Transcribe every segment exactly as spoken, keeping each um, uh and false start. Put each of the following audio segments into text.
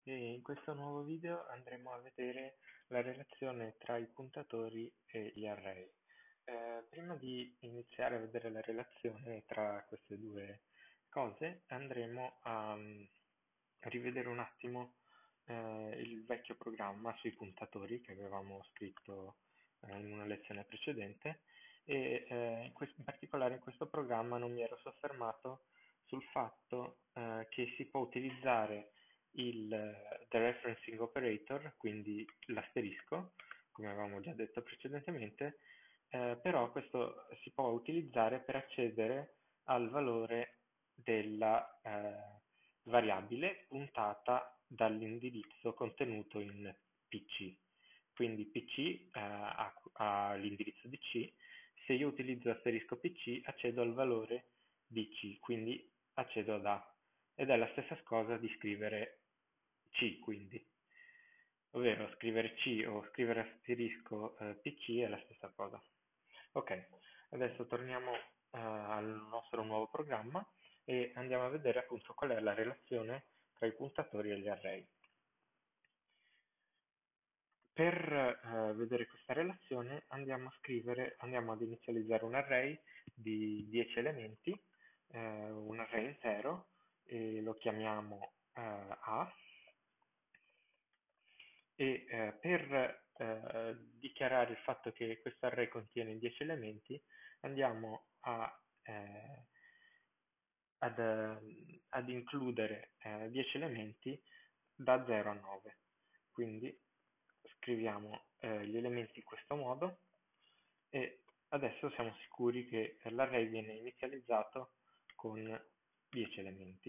E in questo nuovo video andremo a vedere la relazione tra i puntatori e gli array. Eh, prima di iniziare a vedere la relazione tra queste due cose, andremo a mm, rivedere un attimo eh, il vecchio programma sui puntatori che avevamo scritto eh, in una lezione precedente e eh, in, quest- in particolare in questo programma non mi ero soffermato sul fatto eh, che si può utilizzare il eh, dereferencing operator, quindi l'asterisco, come avevamo già detto precedentemente, eh, però questo si può utilizzare per accedere al valore della eh, variabile puntata dall'indirizzo contenuto in P C. Quindi P C eh, ha, ha l'indirizzo di C, se io utilizzo asterisco P C accedo al valore di C, quindi accedo ad A. Ed è la stessa cosa di scrivere C, quindi, ovvero scrivere C o scrivere asterisco eh, P C è la stessa cosa. Ok, adesso torniamo eh, al nostro nuovo programma e andiamo a vedere appunto qual è la relazione tra i puntatori e gli array. Per eh, vedere questa relazione andiamo a scrivere, andiamo ad inizializzare un array di dieci elementi, eh, un array intero, e lo chiamiamo eh, A e eh, per eh, dichiarare il fatto che questo array contiene dieci elementi andiamo a, eh, ad, eh, ad includere eh, dieci elementi da zero a nove. Quindi scriviamo eh, gli elementi in questo modo e adesso siamo sicuri che l'array viene inizializzato con dieci elementi.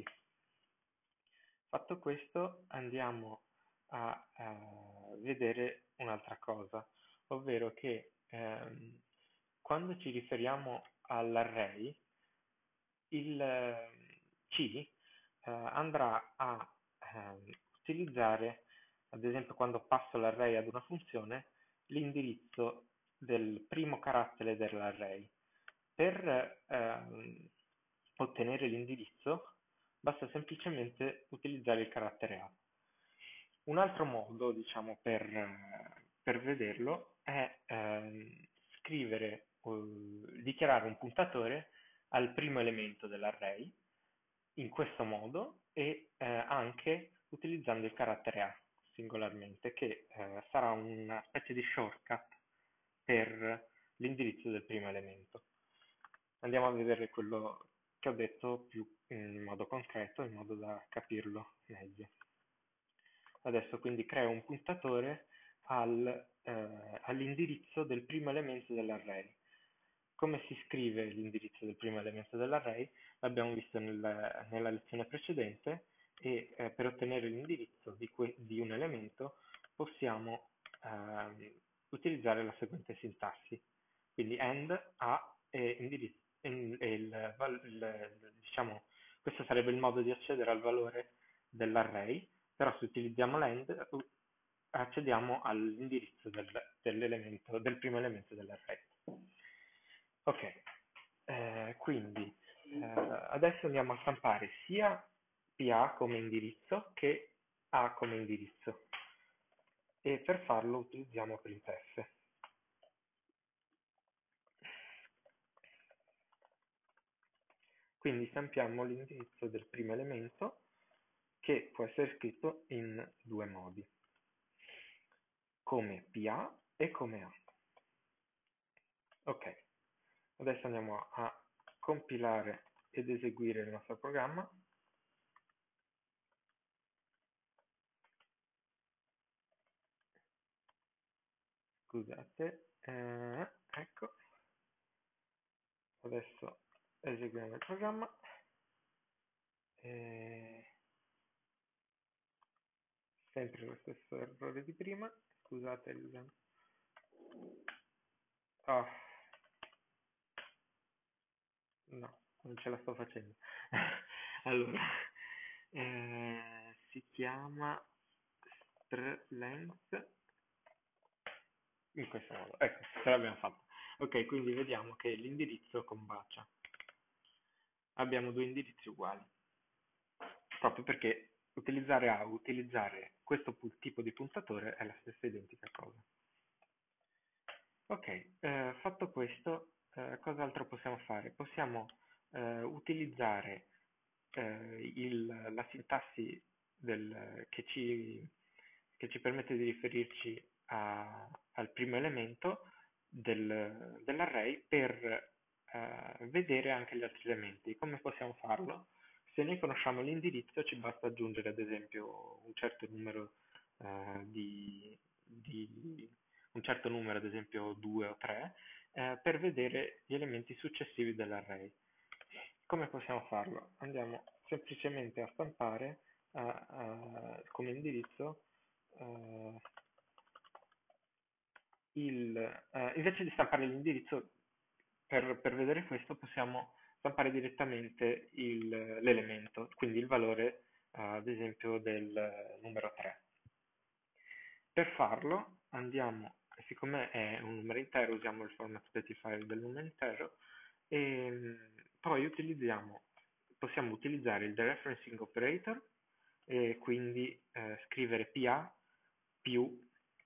Fatto questo, andiamo a eh, vedere un'altra cosa, ovvero che ehm, quando ci riferiamo all'array, il eh, C eh, andrà a ehm, utilizzare, ad esempio quando passo l'array ad una funzione, l'indirizzo del primo carattere dell'array. Per ehm, ottenere l'indirizzo basta semplicemente utilizzare il carattere A. Un altro modo, diciamo, per, eh, per vederlo è ehm, scrivere o dichiarare un puntatore al primo elemento dell'array in questo modo e eh, anche utilizzando il carattere A singolarmente, che eh, sarà una specie di shortcut per l'indirizzo del primo elemento. Andiamo a vedere quello che ho detto più in modo concreto, in modo da capirlo meglio. Adesso quindi creo un puntatore al, eh, all'indirizzo del primo elemento dell'array. Come si scrive l'indirizzo del primo elemento dell'array? L'abbiamo visto nel- nella lezione precedente e eh, per ottenere l'indirizzo di, que- di un elemento possiamo ehm, utilizzare la seguente sintassi. Quindi end a e indirizzo, in- e il, val- il- diciamo, questo sarebbe il modo di accedere al valore dell'array, però se utilizziamo l'end u- accediamo all'indirizzo del, dell'elemento, del primo elemento dell'array. Ok, eh, quindi eh, adesso andiamo a stampare sia P A come indirizzo che A come indirizzo e per farlo utilizziamo printf. Quindi stampiamo l'indirizzo del primo elemento che può essere scritto in due modi, come P A e come A. Ok, adesso andiamo a compilare ed eseguire il nostro programma. Scusate, eh, ecco, adesso eseguiamo il programma. E sempre lo stesso errore di prima, scusate il... Oh, no, non ce la sto facendo. Allora, eh, si chiama strlength in questo modo. Ecco, ce l'abbiamo fatta. Ok, quindi vediamo che l'indirizzo combacia. Abbiamo due indirizzi uguali, proprio perché utilizzare A o utilizzare questo pu- tipo di puntatore è la stessa identica cosa. Ok, eh, fatto questo, eh, cos'altro possiamo fare? Possiamo eh, utilizzare eh, il- la sintassi del- che ci, che ci permette di riferirci a- al primo elemento del- dell'array per eh, vedere anche gli altri elementi. Come possiamo farlo? Se noi conosciamo l'indirizzo, ci basta aggiungere ad esempio un certo numero eh, di, di- un certo numero, ad esempio due o tre, eh, per vedere gli elementi successivi dell'array. Come possiamo farlo? Andiamo semplicemente a stampare eh, eh, come indirizzo eh, il, eh, invece di stampare l'indirizzo per, per vedere questo possiamo stampare direttamente il- l'elemento, quindi il valore eh, ad esempio del eh, numero tre. Per farlo andiamo, siccome è un numero intero, usiamo il format specifier del numero intero e mm, poi utilizziamo, possiamo utilizzare il dereferencing operator e quindi eh, scrivere P A più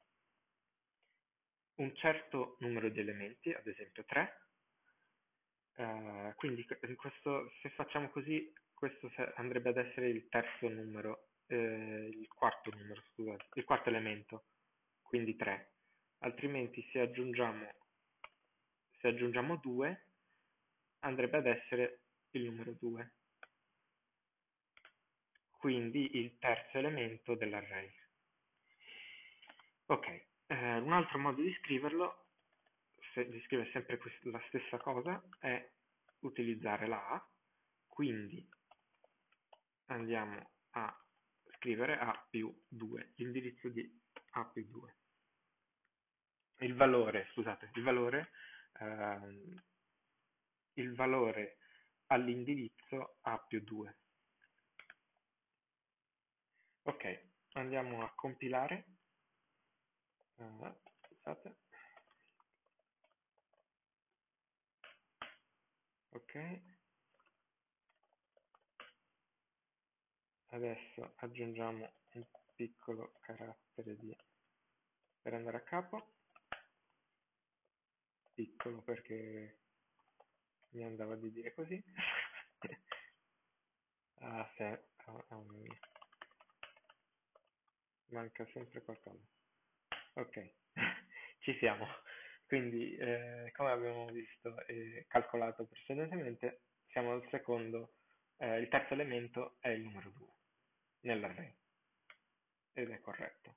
un certo numero di elementi, ad esempio tre. Eh, quindi in questo, se facciamo così, questo se- andrebbe ad essere il terzo numero, eh, il quarto numero, scusate, il quarto elemento, quindi tre. Altrimenti se aggiungiamo, se aggiungiamo due, andrebbe ad essere il numero due, quindi il terzo elemento dell'array. Ok, eh, un altro modo di scriverlo, se, di scrivere sempre quest- la stessa cosa, è utilizzare la A, quindi andiamo a scrivere A più due, l'indirizzo di A più due. Il valore, scusate, il valore, ehm, il valore all'indirizzo A più due. Ok, andiamo a compilare. Eh, scusate. Ok, adesso aggiungiamo un piccolo carattere di, per andare a capo, piccolo perché mi andava di dire così. Ah, sì, ah, ah, manca sempre qualcosa. Ok, ci siamo. Quindi, eh, come abbiamo visto e calcolato precedentemente, siamo al secondo, eh, il terzo elemento è il numero due nell'array ed è corretto.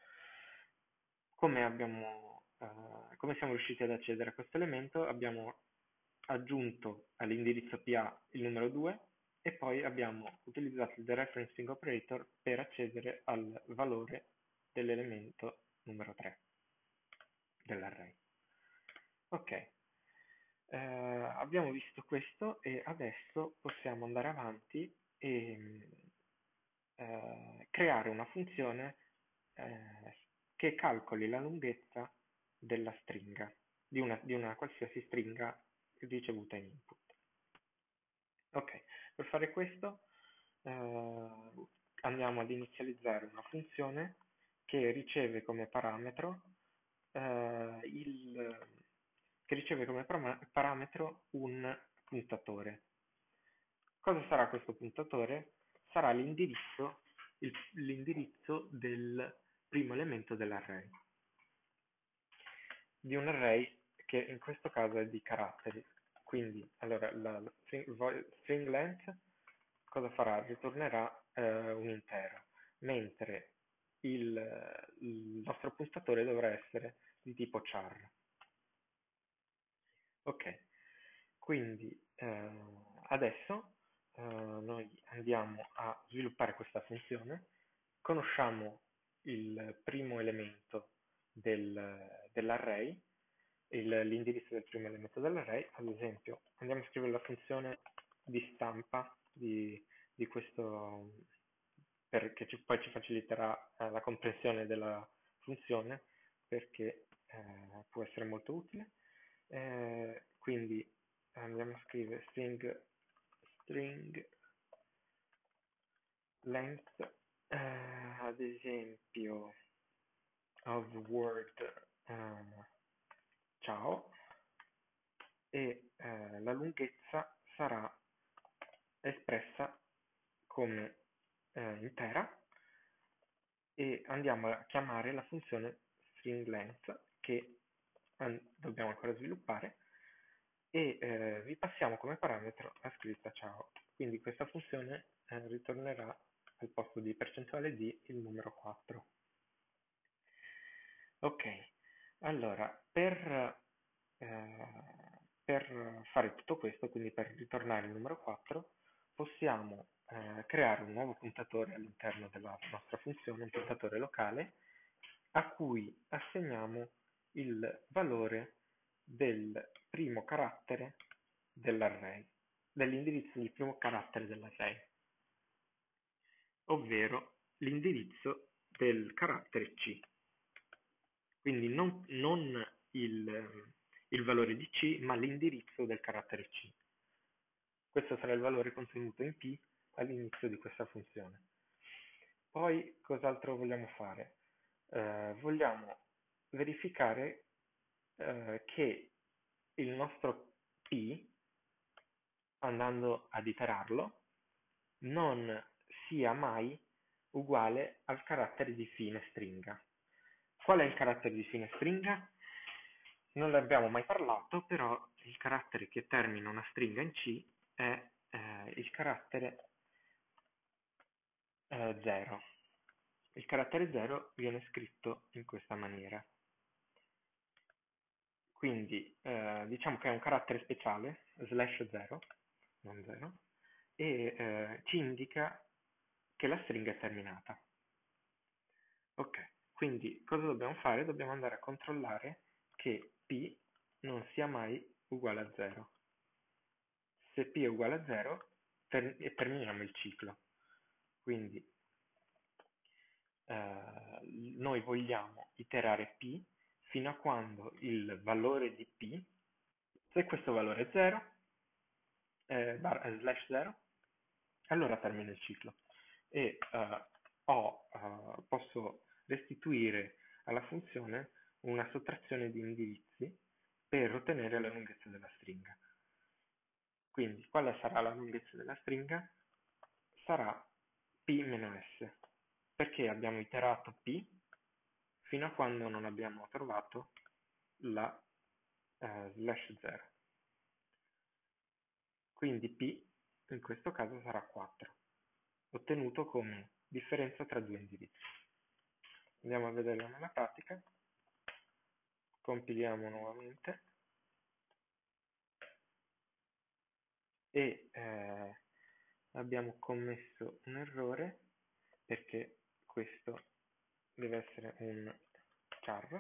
Come abbiamo, eh, come siamo riusciti ad accedere a questo elemento? Abbiamo aggiunto all'indirizzo P A il numero due e poi abbiamo utilizzato il dereferencing operator per accedere al valore dell'elemento numero tre dell'array. Ok, eh, abbiamo visto questo e adesso possiamo andare avanti e mm, eh, creare una funzione eh, che calcoli la lunghezza della stringa, di una, di una qualsiasi stringa ricevuta in input. Ok, per fare questo eh, andiamo ad inizializzare una funzione che riceve come parametro eh, il, che riceve come parama- parametro un puntatore. Cosa sarà questo puntatore? Sarà l'indirizzo, il- l'indirizzo del primo elemento dell'array, di un array che in questo caso è di caratteri. Quindi, allora, la la string, vo- string length cosa farà? Ritornerà eh, un intero, mentre il, il nostro puntatore dovrà essere di tipo char. Ok, quindi eh, adesso eh, noi andiamo a sviluppare questa funzione, conosciamo il primo elemento del- dell'array, il- l'indirizzo del primo elemento dell'array, ad esempio andiamo a scrivere la funzione di stampa di, di questo, perché ci- poi ci faciliterà eh, la comprensione della funzione, perché eh, può essere molto utile. Eh, quindi andiamo a scrivere string, string length, eh, ad esempio, of word eh, ciao, e eh, la lunghezza sarà espressa come eh, intera, e andiamo a chiamare la funzione stringLength che an- dobbiamo ancora sviluppare, e eh, vi passiamo come parametro la scritta ciao. Quindi questa funzione eh, ritornerà al posto di percentuale d il numero quattro. Ok, allora per, eh, per fare tutto questo, quindi per ritornare il numero quattro, possiamo eh, creare un nuovo puntatore all'interno della nostra funzione, un puntatore locale, a cui assegniamo il valore del primo carattere dell'array, dell'indirizzo del primo carattere dell'array, ovvero l'indirizzo del carattere C. Quindi non, non il, il valore di C, ma l'indirizzo del carattere C. Questo sarà il valore contenuto in P all'inizio di questa funzione. Poi cos'altro vogliamo fare? Eh, vogliamo verificare eh, che il nostro P, andando ad iterarlo, non sia mai uguale al carattere di fine stringa. Qual è il carattere di fine stringa? Non ne abbiamo mai parlato, però il carattere che termina una stringa in C è eh, il carattere eh, zero. Il carattere zero viene scritto in questa maniera. Quindi eh, diciamo che è un carattere speciale, slash zero, non zero, e eh, ci indica che la stringa è terminata. Ok, quindi cosa dobbiamo fare? Dobbiamo andare a controllare che P non sia mai uguale a zero. Se P è uguale a zero, ter- e terminiamo il ciclo. Quindi eh, noi vogliamo iterare P fino a quando il valore di P, se questo valore è zero, eh, bar, eh, slash zero, allora termina il ciclo. E eh, ho, eh, posso restituire alla funzione una sottrazione di indirizzi per ottenere la lunghezza della stringa. Quindi, quale sarà la lunghezza della stringa? Sarà P-S, perché abbiamo iterato P fino a quando non abbiamo trovato la eh, slash zero. Quindi P in questo caso sarà quattro, ottenuto come differenza tra due indirizzi. Andiamo a vederlo nella pratica, compiliamo nuovamente e eh, abbiamo commesso un errore perché questo deve essere un char,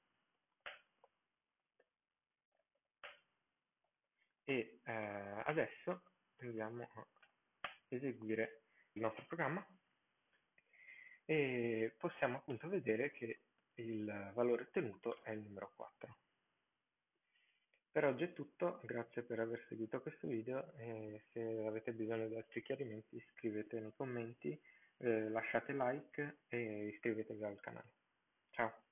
e eh, adesso andiamo a eseguire il nostro programma e possiamo appunto vedere che il valore ottenuto è il numero quattro. Per oggi è tutto, grazie per aver seguito questo video, e se avete bisogno di altri chiarimenti scrivete nei commenti, eh, lasciate like e iscrivetevi al canale. Ciao!